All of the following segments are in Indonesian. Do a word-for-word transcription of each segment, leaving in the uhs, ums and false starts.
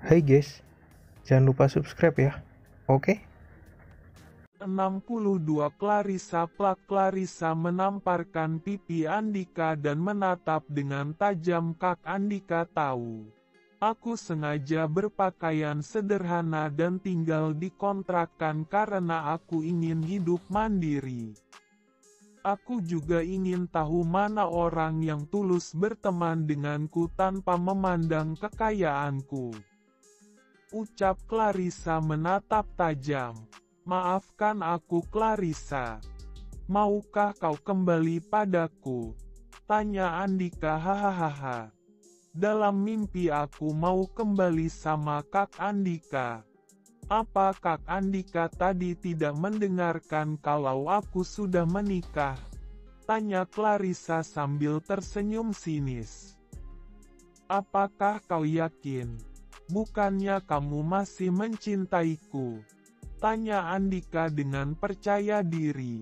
Hai guys, jangan lupa subscribe ya, oke? enam puluh dua Clarissa Plak Clarissa menamparkan pipi Andika dan menatap dengan tajam. Kak Andika tahu. Aku sengaja berpakaian sederhana dan tinggal di kontrakan karena aku ingin hidup mandiri. Aku juga ingin tahu mana orang yang tulus berteman denganku tanpa memandang kekayaanku. Ucap Clarissa menatap tajam. Maafkan aku Clarissa. Maukah kau kembali padaku? Tanya Andika. Hahaha. Dalam mimpi aku mau kembali sama Kak Andika. Apa Kak Andika tadi tidak mendengarkan kalau aku sudah menikah? Tanya Clarissa sambil tersenyum sinis. Apakah kau yakin? Bukannya kamu masih mencintaiku? Tanya Andika dengan percaya diri.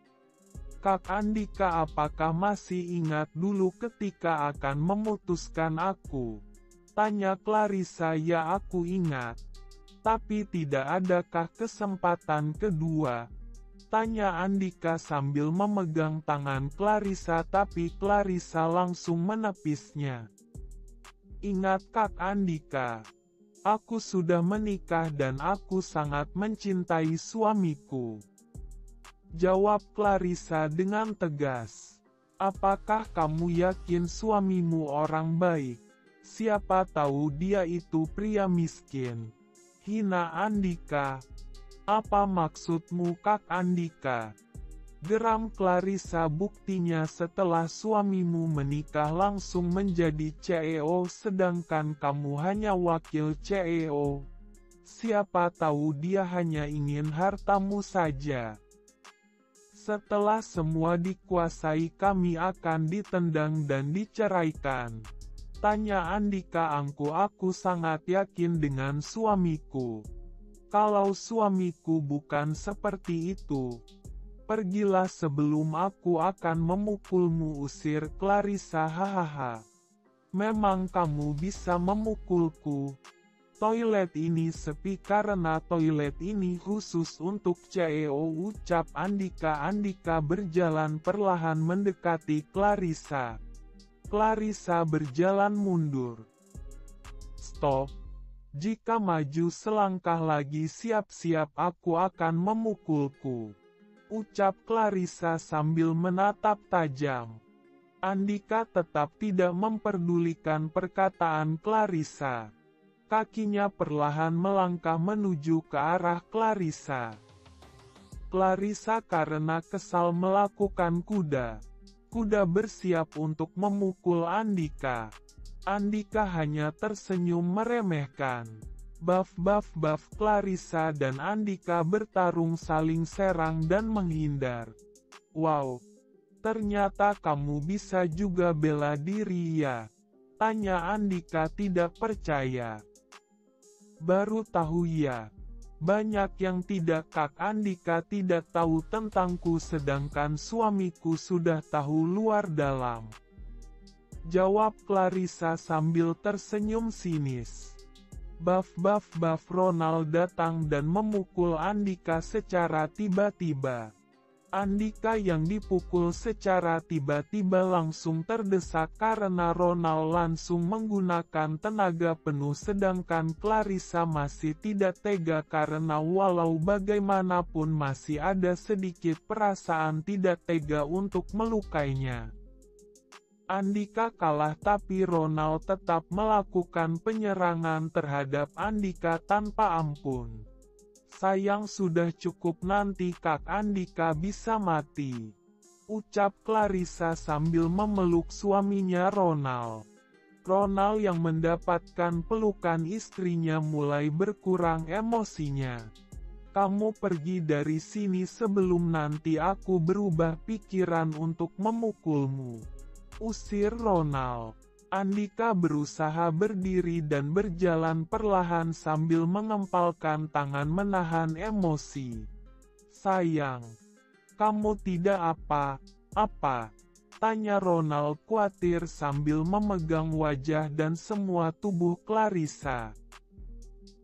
Kak Andika, apakah masih ingat dulu ketika akan memutuskan aku? Tanya Clarissa. Ya, aku ingat. Tapi tidak adakah kesempatan kedua? Tanya Andika sambil memegang tangan Clarissa, tapi Clarissa langsung menepisnya. Ingat Kak Andika. Aku sudah menikah dan aku sangat mencintai suamiku. Jawab Clarissa dengan tegas. Apakah kamu yakin suamimu orang baik? Siapa tahu dia itu pria miskin. Hina Andika. Apa maksudmu Kak Andika? Geram Clarissa. Buktinya setelah suamimu menikah langsung menjadi C E O sedangkan kamu hanya wakil C E O. Siapa tahu dia hanya ingin hartamu saja. Setelah semua dikuasai kami akan ditendang dan diceraikan. Tanya Andika. Angku aku sangat yakin dengan suamiku. Kalau suamiku bukan seperti itu, pergilah sebelum aku akan memukulmu, usir Clarissa. Hahaha. Memang kamu bisa memukulku. Toilet ini sepi karena toilet ini khusus untuk C E O, ucap Andika. Andika berjalan perlahan mendekati Clarissa. Clarissa berjalan mundur. Stop. Jika maju selangkah lagi siap-siap aku akan memukulku. Ucap Clarissa sambil menatap tajam. Andika tetap tidak memperdulikan perkataan Clarissa. Kakinya perlahan melangkah menuju ke arah Clarissa. Clarissa karena kesal melakukan kuda. Kuda bersiap untuk memukul Andika. Andika hanya tersenyum meremehkan. Baf baf baf. Clarissa dan Andika bertarung saling serang dan menghindar. Wow, ternyata kamu bisa juga bela diri ya? Tanya Andika tidak percaya. Baru tahu ya. Banyak yang tidak. Kak Andika tidak tahu tentangku sedangkan suamiku sudah tahu luar dalam. Jawab Clarissa sambil tersenyum sinis. Baf baf baf. Ronald datang dan memukul Andika secara tiba-tiba. Andika yang dipukul secara tiba-tiba langsung terdesak karena Ronald langsung menggunakan tenaga penuh sedangkan Clarissa masih tidak tega karena walau bagaimanapun masih ada sedikit perasaan tidak tega untuk melukainya. Andika kalah tapi Ronald tetap melakukan penyerangan terhadap Andika tanpa ampun. Sayang sudah cukup, nanti Kak Andika bisa mati. Ucap Clarissa sambil memeluk suaminya Ronald. Ronald yang mendapatkan pelukan istrinya mulai berkurang emosinya. Kamu pergi dari sini sebelum nanti aku berubah pikiran untuk memukulmu. Usir Ronald. Andika berusaha berdiri dan berjalan perlahan sambil mengempalkan tangan menahan emosi. Sayang, kamu tidak apa-apa? Tanya Ronald khawatir sambil memegang wajah dan semua tubuh Clarissa.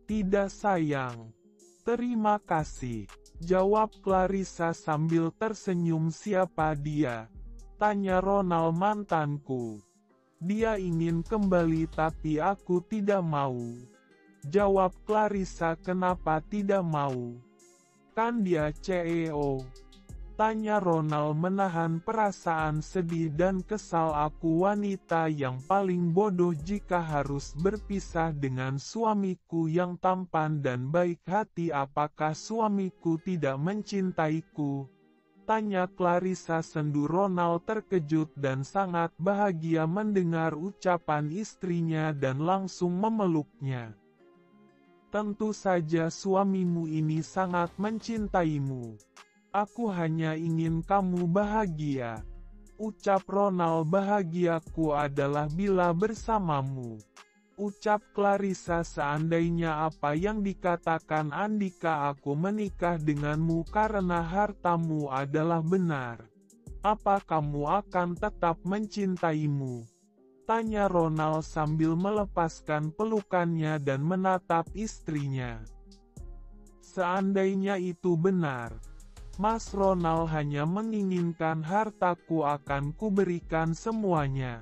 Tidak sayang. Terima kasih. Jawab Clarissa sambil tersenyum. Siapa dia? Tanya Ronald. Mantanku. Dia ingin kembali tapi aku tidak mau. Jawab Clarissa. Kenapa tidak mau? Kan dia C E O. Tanya Ronald menahan perasaan sedih dan kesal. Aku wanita yang paling bodoh jika harus berpisah dengan suamiku yang tampan dan baik hati. Apakah suamiku tidak mencintaiku? Tanya Clarissa sendu. Ronald terkejut dan sangat bahagia mendengar ucapan istrinya dan langsung memeluknya. Tentu saja suamimu ini sangat mencintaimu. Aku hanya ingin kamu bahagia. Ucap Ronald. Bahagiaku adalah bila bersamamu. Ucap Clarissa. Seandainya apa yang dikatakan Andika, aku menikah denganmu karena hartamu adalah benar, apa kamu akan tetap mencintaimu? Tanya Ronald sambil melepaskan pelukannya dan menatap istrinya. Seandainya itu benar, Mas Ronald hanya menginginkan hartaku, akan kuberikan semuanya.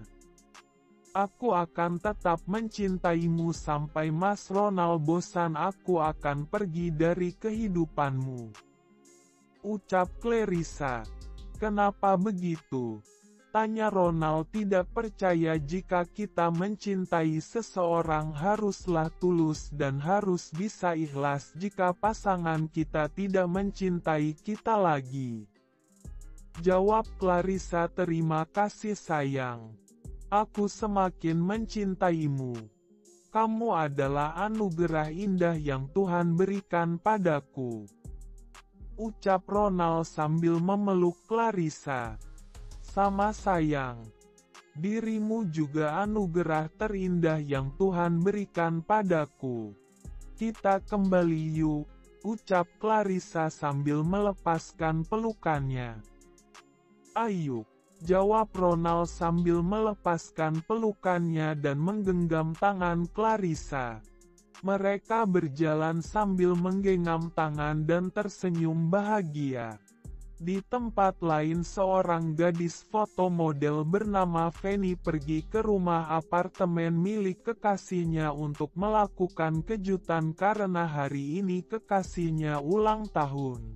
Aku akan tetap mencintaimu sampai Mas Ronald bosan. Aku akan pergi dari kehidupanmu. Ucap Clarissa. Kenapa begitu? Tanya Ronald tidak percaya. Jika kita mencintai seseorang haruslah tulus dan harus bisa ikhlas jika pasangan kita tidak mencintai kita lagi. Jawab Clarissa. Terima kasih sayang. Aku semakin mencintaimu. Kamu adalah anugerah indah yang Tuhan berikan padaku. Ucap Ronald sambil memeluk Clarissa. Sama sayang. Dirimu juga anugerah terindah yang Tuhan berikan padaku. Kita kembali yuk, ucap Clarissa sambil melepaskan pelukannya. Ayo, jawab Ronald sambil melepaskan pelukannya dan menggenggam tangan Clarissa. Mereka berjalan sambil menggenggam tangan dan tersenyum bahagia. Di tempat lain, seorang gadis foto model bernama Fanny pergi ke rumah apartemen milik kekasihnya untuk melakukan kejutan karena hari ini kekasihnya ulang tahun.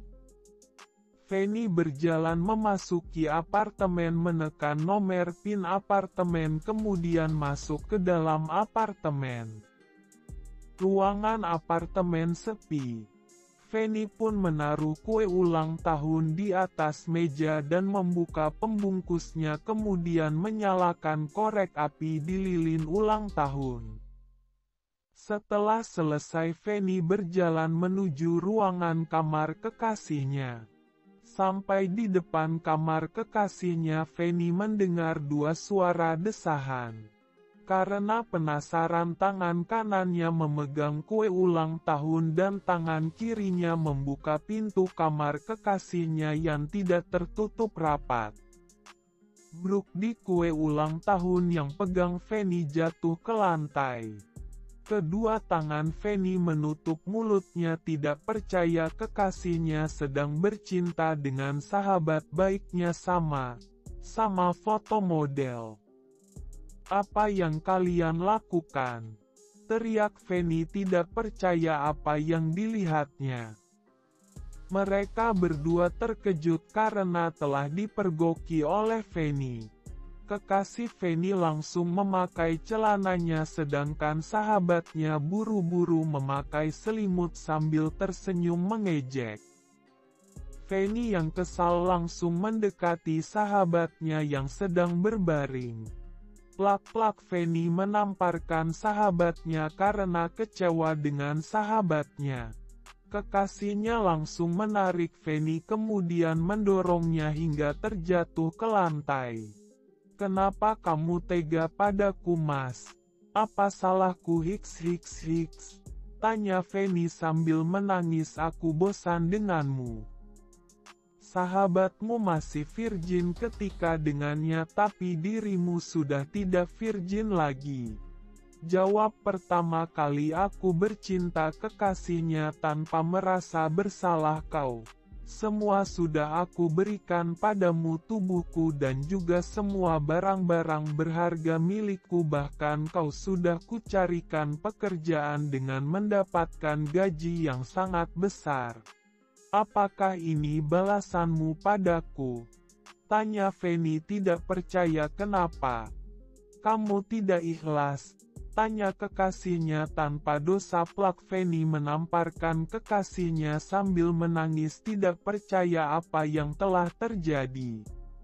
Fanny berjalan memasuki apartemen, menekan nomor PIN apartemen kemudian masuk ke dalam apartemen. Ruangan apartemen sepi. Fanny pun menaruh kue ulang tahun di atas meja dan membuka pembungkusnya, kemudian menyalakan korek api di lilin ulang tahun. Setelah selesai, Fanny berjalan menuju ruangan kamar kekasihnya. Sampai di depan kamar kekasihnya, Fanny mendengar dua suara desahan. Karena penasaran, tangan kanannya memegang kue ulang tahun dan tangan kirinya membuka pintu kamar kekasihnya yang tidak tertutup rapat. Bruk, di kue ulang tahun yang pegang Fanny jatuh ke lantai. Kedua tangan Fanny menutup mulutnya, tidak percaya kekasihnya sedang bercinta dengan sahabat baiknya sama, sama foto model. Apa yang kalian lakukan? Teriak Fanny tidak percaya apa yang dilihatnya. Mereka berdua terkejut karena telah dipergoki oleh Fanny. Kekasih Fanny langsung memakai celananya sedangkan sahabatnya buru-buru memakai selimut sambil tersenyum mengejek. Fanny yang kesal langsung mendekati sahabatnya yang sedang berbaring. Plak-plak, Fanny menamparkan sahabatnya karena kecewa dengan sahabatnya. Kekasihnya langsung menarik Fanny kemudian mendorongnya hingga terjatuh ke lantai. Kenapa kamu tega padaku, Mas? Apa salahku? Hiks hiks hiks. Tanya Fanny sambil menangis. Aku bosan denganmu. Sahabatmu masih virgin ketika dengannya, tapi dirimu sudah tidak virgin lagi. Jawab pertama kali aku bercinta kekasihnya tanpa merasa bersalah kau. Semua sudah aku berikan padamu, tubuhku dan juga semua barang-barang berharga milikku, bahkan kau sudah kucarikan pekerjaan dengan mendapatkan gaji yang sangat besar. Apakah ini balasanmu padaku? Tanya Feni tidak percaya. Kenapa? Kamu tidak ikhlas? Tanya kekasihnya tanpa dosa plak. Feni menamparkan kekasihnya sambil menangis, tidak percaya apa yang telah terjadi.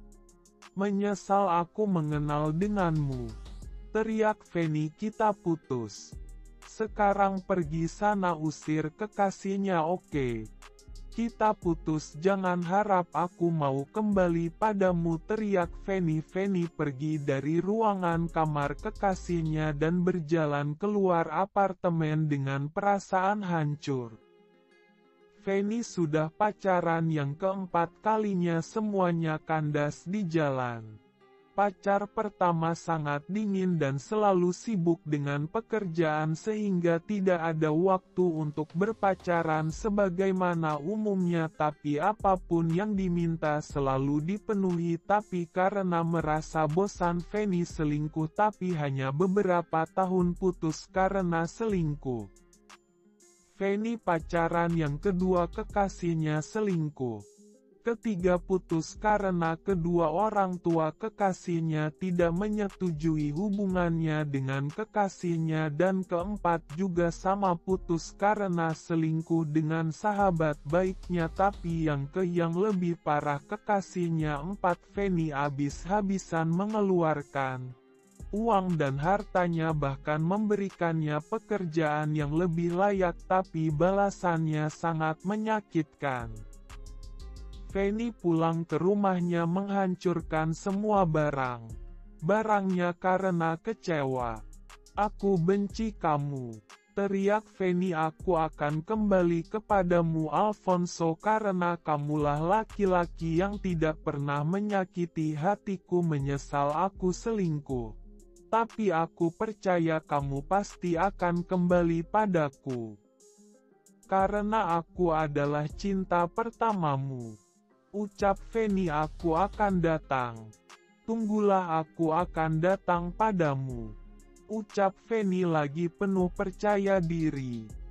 Menyesal aku mengenal denganmu, teriak Feni. Kita putus. Sekarang pergi sana, usir kekasihnya. Oke, kita putus, jangan harap aku mau kembali padamu, teriak Feni. Feni pergi dari ruangan kamar kekasihnya dan berjalan keluar apartemen dengan perasaan hancur. Feni sudah pacaran yang keempat kalinya, semuanya kandas di jalan. Pacar pertama sangat dingin dan selalu sibuk dengan pekerjaan sehingga tidak ada waktu untuk berpacaran sebagaimana umumnya, tapi apapun yang diminta selalu dipenuhi. Tapi karena merasa bosan Feni selingkuh, tapi hanya beberapa tahun putus karena selingkuh. Feni pacaran yang kedua, kekasihnya selingkuh. Ketiga, putus karena kedua orang tua kekasihnya tidak menyetujui hubungannya dengan kekasihnya, dan keempat juga sama, putus karena selingkuh dengan sahabat baiknya. Tapi yang ke yang lebih parah, kekasihnya empat. Feni habis-habisan mengeluarkan uang dan hartanya, bahkan memberikannya pekerjaan yang lebih layak, tapi balasannya sangat menyakitkan. Feni pulang ke rumahnya menghancurkan semua barang barangnya karena kecewa. Aku benci kamu, teriak Feni. Aku akan kembali kepadamu Alfonso karena kamulah laki-laki yang tidak pernah menyakiti hatiku. Menyesal aku selingkuh, tapi aku percaya kamu pasti akan kembali padaku, karena aku adalah cinta pertamamu, ucap Feni. Aku akan datang. Tunggulah, aku akan datang padamu, ucap Feni lagi penuh percaya diri.